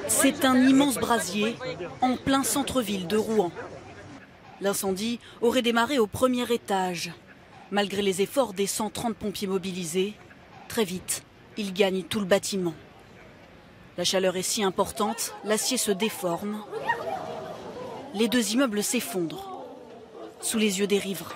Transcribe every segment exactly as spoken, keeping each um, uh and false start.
C'est un immense brasier en plein centre-ville de Rouen. L'incendie aurait démarré au premier étage. Malgré les efforts des cent trente pompiers mobilisés, très vite, ils gagnent tout le bâtiment. La chaleur est si importante, l'acier se déforme. Les deux immeubles s'effondrent sous les yeux des riverains.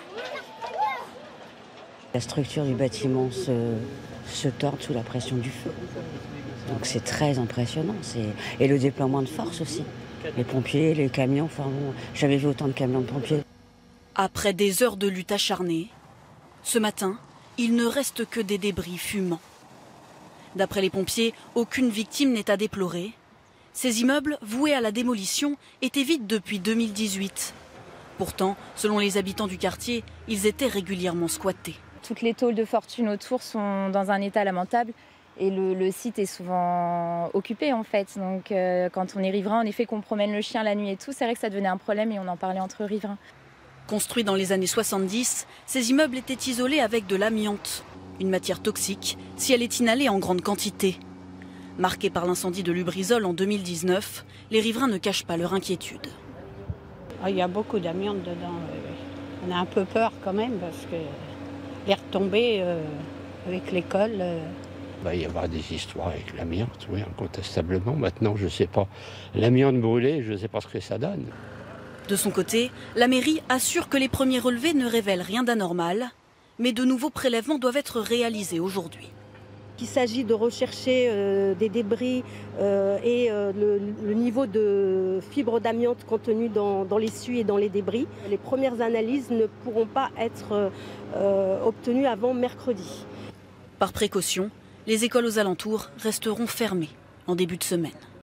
La structure du bâtiment se, se tord sous la pression du feu. Donc c'est très impressionnant. Et le déploiement de force aussi. Les pompiers, les camions, enfin bon, j'avais vu autant de camions de pompiers. Après des heures de lutte acharnée, ce matin, il ne reste que des débris fumants. D'après les pompiers, aucune victime n'est à déplorer. Ces immeubles, voués à la démolition, étaient vides depuis deux mille dix-huit. Pourtant, selon les habitants du quartier, ils étaient régulièrement squattés. Toutes les tôles de fortune autour sont dans un état lamentable et le, le site est souvent occupé en fait. Donc euh, quand on est riverain, en effet qu'on promène le chien la nuit et tout, c'est vrai que ça devenait un problème et on en parlait entre riverains. Construits dans les années soixante-dix, ces immeubles étaient isolés avec de l'amiante, une matière toxique si elle est inhalée en grande quantité. Marqués par l'incendie de Lubrizol en deux mille dix-neuf, les riverains ne cachent pas leur inquiétude. Il y a beaucoup d'amiante dedans. On a un peu peur quand même parce que les retombées euh, avec l'école. Euh... Bah, il y aura des histoires avec l'amiante, oui, incontestablement. Maintenant, je ne sais pas. L'amiante brûlée, je ne sais pas ce que ça donne. De son côté, la mairie assure que les premiers relevés ne révèlent rien d'anormal, mais de nouveaux prélèvements doivent être réalisés aujourd'hui. Il s'agit de rechercher euh, des débris euh, et euh, le, le niveau de fibres d'amiante contenu dans, dans les suies et dans les débris. Les premières analyses ne pourront pas être euh, obtenues avant mercredi. Par précaution, les écoles aux alentours resteront fermées en début de semaine.